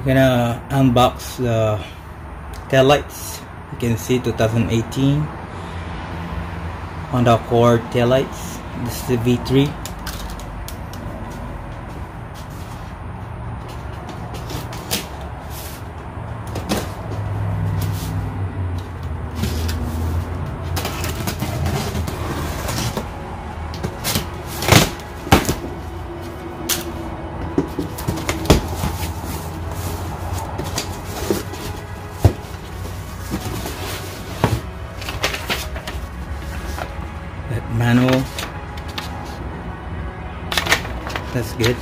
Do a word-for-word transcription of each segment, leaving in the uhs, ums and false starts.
Gonna unbox the taillights. You can see two thousand eighteen Honda Accord taillights. This is the V three. That manual, that's good.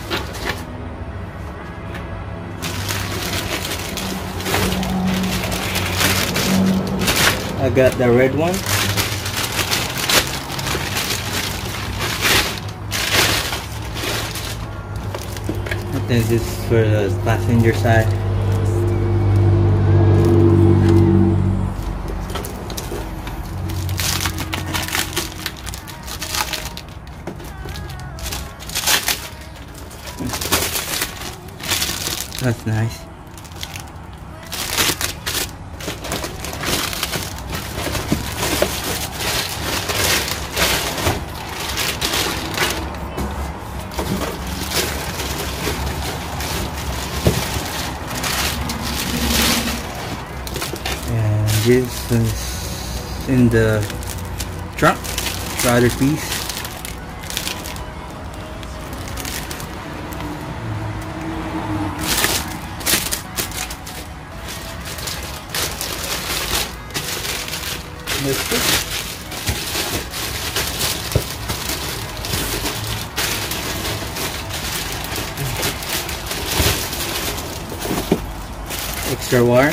I got the red one. I think this is for the passenger side. That's nice. And this is in the trunk, the other piece. That's it. Extra wire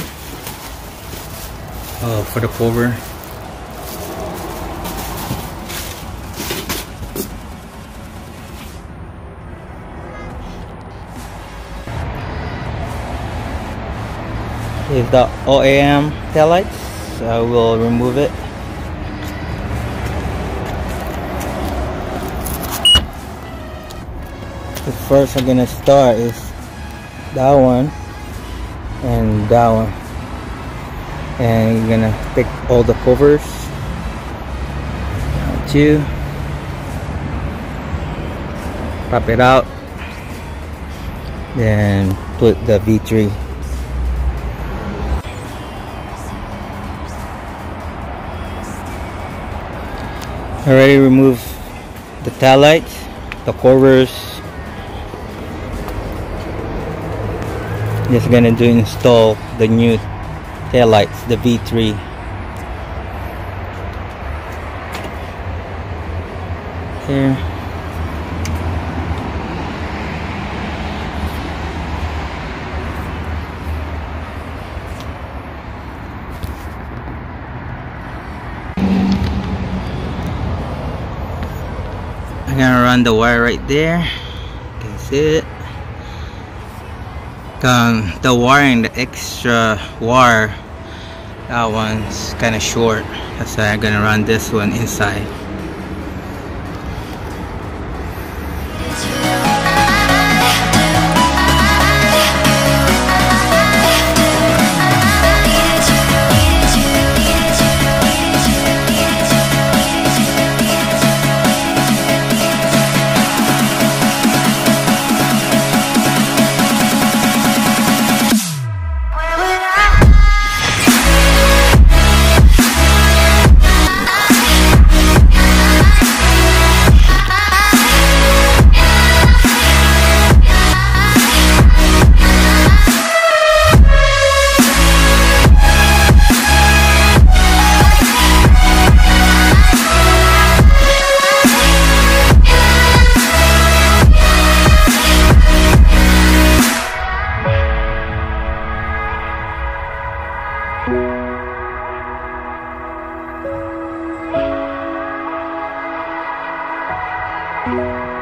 oh, for the cover. If the O E M taillights, I will remove it. The first I'm gonna start is that one and that one, and you're gonna pick all the covers. Two, pop it out, then put the V three. I already removed the taillights, the covers. Just gonna do install the new taillights, the V three. Here. I'm gonna run the wire right there. You can see it. Um, the wiring, the extra wire, that one's kind of short. That's why I'm gonna run this one inside. Thank you.